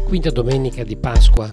Quinta domenica di Pasqua.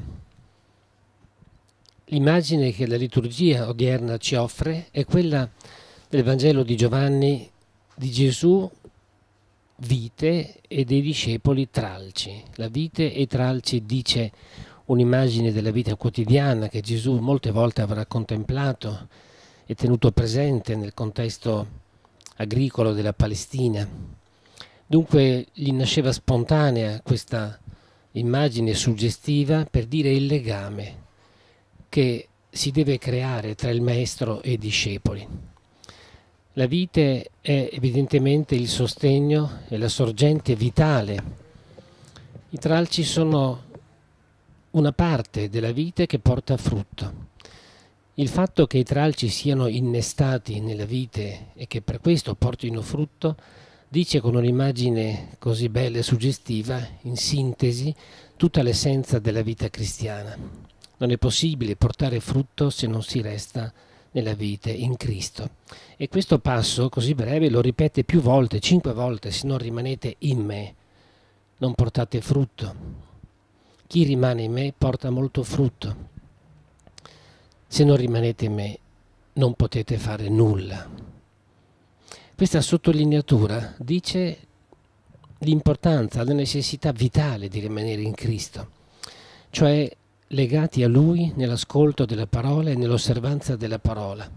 L'immagine che la liturgia odierna ci offre è quella del Vangelo di Giovanni, di Gesù, vite, e dei discepoli tralci. La vite e i tralci dice un'immagine della vita quotidiana che Gesù molte volte avrà contemplato e tenuto presente nel contesto agricolo della Palestina. Dunque gli nasceva spontanea questa immagine suggestiva per dire il legame che si deve creare tra il maestro e i discepoli. La vite è evidentemente il sostegno e la sorgente vitale. I tralci sono una parte della vite che porta frutto. Il fatto che i tralci siano innestati nella vite e che per questo portino frutto dice con un'immagine così bella e suggestiva, in sintesi, tutta l'essenza della vita cristiana. Non è possibile portare frutto se non si resta nella vite in Cristo. E questo passo così breve lo ripete più volte, 5 volte: se non rimanete in me, non portate frutto. Chi rimane in me porta molto frutto. Se non rimanete in me, non potete fare nulla. Questa sottolineatura dice l'importanza, la necessità vitale di rimanere in Cristo, cioè legati a Lui nell'ascolto della parola e nell'osservanza della parola.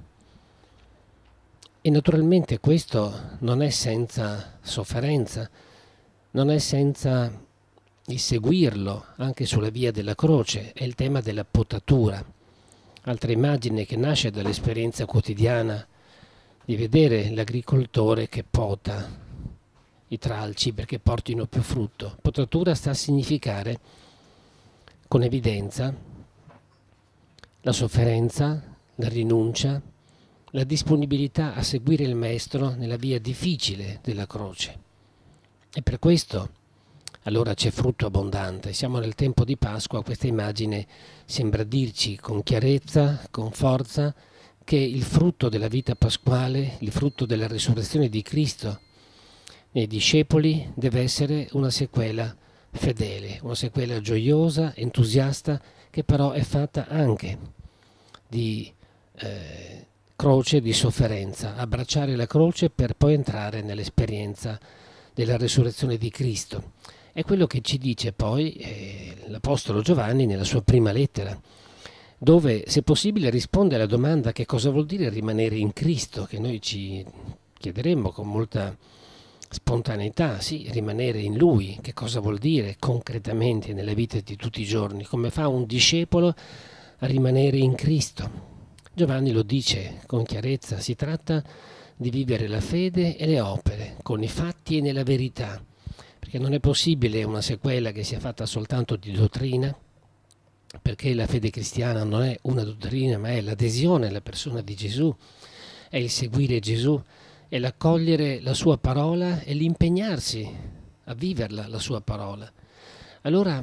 E naturalmente questo non è senza sofferenza, non è senza il seguirlo anche sulla via della croce. È il tema della potatura, altra immagine che nasce dall'esperienza quotidiana di vedere l'agricoltore che pota i tralci perché portino più frutto. Potatura sta a significare con evidenza la sofferenza, la rinuncia, la disponibilità a seguire il Maestro nella via difficile della croce. E per questo allora c'è frutto abbondante. Siamo nel tempo di Pasqua, questa immagine sembra dirci con chiarezza, con forza, che il frutto della vita pasquale, il frutto della risurrezione di Cristo nei discepoli deve essere una sequela fedele, una sequela gioiosa, entusiasta, che però è fatta anche di croce, di sofferenza, abbracciare la croce per poi entrare nell'esperienza della risurrezione di Cristo. È quello che ci dice poi l'Apostolo Giovanni nella sua prima lettera, dove, se possibile, risponde alla domanda che cosa vuol dire rimanere in Cristo, che noi ci chiederemmo con molta spontaneità. Sì, rimanere in Lui, che cosa vuol dire concretamente nella vita di tutti i giorni? Come fa un discepolo a rimanere in Cristo? Giovanni lo dice con chiarezza: si tratta di vivere la fede e le opere, con i fatti e nella verità, perché non è possibile una sequela che sia fatta soltanto di dottrina, perché la fede cristiana non è una dottrina, ma è l'adesione alla persona di Gesù, è il seguire Gesù, è l'accogliere la sua parola e l'impegnarsi a viverla, la sua parola. Allora,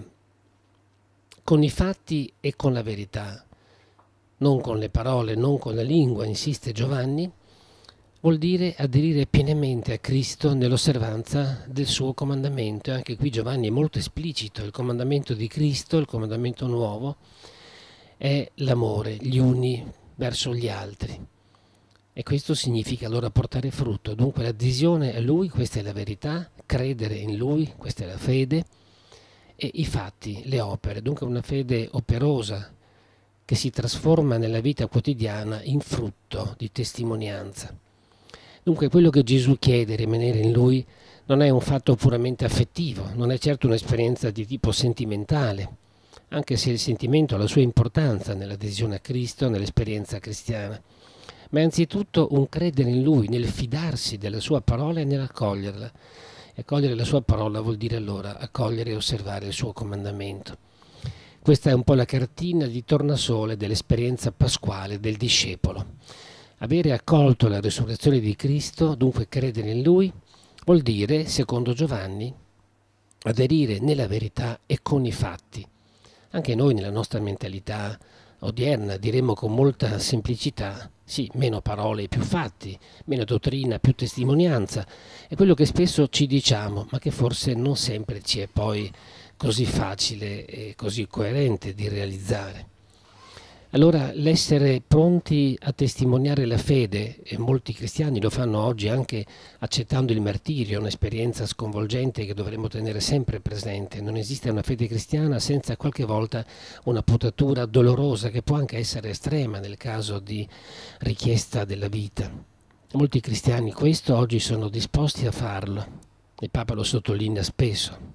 con i fatti e con la verità, non con le parole, non con la lingua, insiste Giovanni, vuol dire aderire pienamente a Cristo nell'osservanza del suo comandamento. Anche qui Giovanni è molto esplicito: il comandamento di Cristo, il comandamento nuovo, è l'amore gli uni verso gli altri. E questo significa allora portare frutto. Dunque l'adesione a Lui, questa è la verità, credere in Lui, questa è la fede, e i fatti, le opere. Dunque una fede operosa che si trasforma nella vita quotidiana in frutto di testimonianza. Dunque quello che Gesù chiede, rimanere in Lui, non è un fatto puramente affettivo, non è certo un'esperienza di tipo sentimentale, anche se il sentimento ha la sua importanza nell'adesione a Cristo, nell'esperienza cristiana, ma è anzitutto un credere in Lui, nel fidarsi della sua parola e nell'accoglierla. E accogliere la sua parola vuol dire allora accogliere e osservare il suo comandamento. Questa è un po' la cartina di tornasole dell'esperienza pasquale del discepolo. Avere accolto la risurrezione di Cristo, dunque credere in Lui, vuol dire, secondo Giovanni, aderire nella verità e con i fatti. Anche noi nella nostra mentalità odierna diremmo con molta semplicità: sì, meno parole e più fatti, meno dottrina, più testimonianza. È quello che spesso ci diciamo, ma che forse non sempre ci è poi così facile e così coerente di realizzare. Allora l'essere pronti a testimoniare la fede, e molti cristiani lo fanno oggi anche accettando il martirio, un'esperienza sconvolgente che dovremmo tenere sempre presente. Non esiste una fede cristiana senza qualche volta una potatura dolorosa che può anche essere estrema nel caso di richiesta della vita. Molti cristiani questo oggi sono disposti a farlo, il Papa lo sottolinea spesso.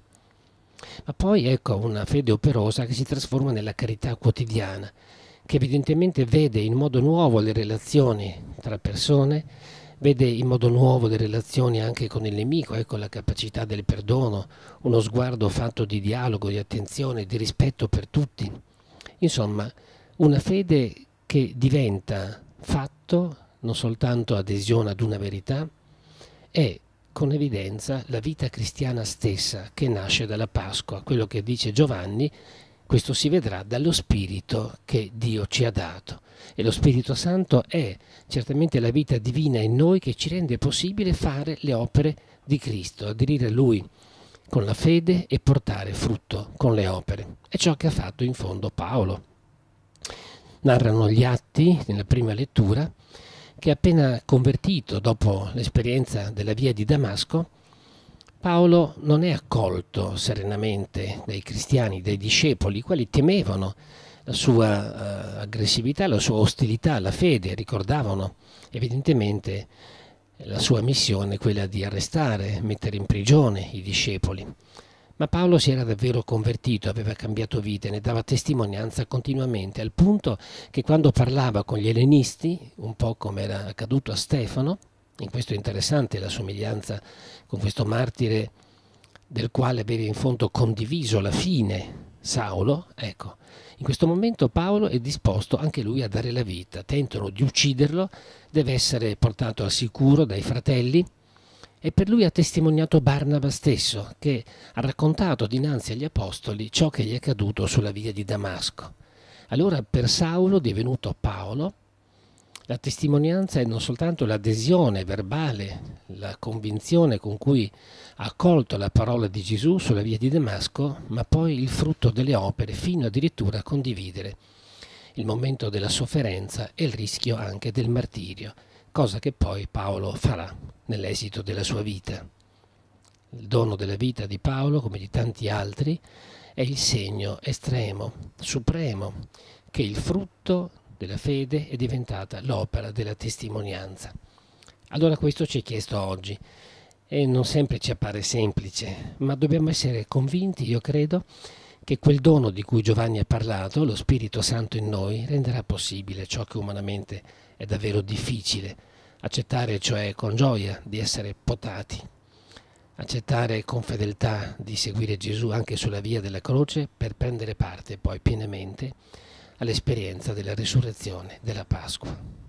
Ma poi ecco una fede operosa che si trasforma nella carità quotidiana, che evidentemente vede in modo nuovo le relazioni tra persone, vede in modo nuovo le relazioni anche con il nemico, ecco la capacità del perdono, uno sguardo fatto di dialogo, di attenzione, di rispetto per tutti. Insomma, una fede che diventa fatto, non soltanto adesione ad una verità, è con evidenza la vita cristiana stessa che nasce dalla Pasqua, quello che dice Giovanni. Questo si vedrà dallo Spirito che Dio ci ha dato. E lo Spirito Santo è certamente la vita divina in noi che ci rende possibile fare le opere di Cristo, aderire a Lui con la fede e portare frutto con le opere. È ciò che ha fatto in fondo Paolo. Narrano gli Atti, nella prima lettura, che appena convertito dopo l'esperienza della via di Damasco, Paolo non è accolto serenamente dai cristiani, dai discepoli, i quali temevano la sua aggressività, la sua ostilità alla fede, ricordavano evidentemente la sua missione, quella di arrestare, mettere in prigione i discepoli. Ma Paolo si era davvero convertito, aveva cambiato vita e ne dava testimonianza continuamente, al punto che quando parlava con gli ellenisti, un po' come era accaduto a Stefano, in questo è interessante la somiglianza con questo martire del quale aveva in fondo condiviso la fine Saulo, ecco, in questo momento Paolo è disposto anche lui a dare la vita, tentano di ucciderlo, deve essere portato al sicuro dai fratelli e per lui ha testimoniato Barnaba stesso, che ha raccontato dinanzi agli apostoli ciò che gli è accaduto sulla via di Damasco. Allora per Saulo, divenuto Paolo, la testimonianza è non soltanto l'adesione verbale, la convinzione con cui ha accolto la parola di Gesù sulla via di Damasco, ma poi il frutto delle opere, fino addirittura a condividere il momento della sofferenza e il rischio anche del martirio, cosa che poi Paolo farà nell'esito della sua vita. Il dono della vita di Paolo, come di tanti altri, è il segno estremo, supremo, che il frutto della fede è diventata l'opera della testimonianza. Allora questo ci è chiesto oggi e non sempre ci appare semplice, ma dobbiamo essere convinti, io credo, che quel dono di cui Giovanni ha parlato, lo Spirito Santo in noi, renderà possibile ciò che umanamente è davvero difficile, accettare cioè con gioia di essere potati, accettare con fedeltà di seguire Gesù anche sulla via della croce per prendere parte poi pienamente all'esperienza della risurrezione della Pasqua.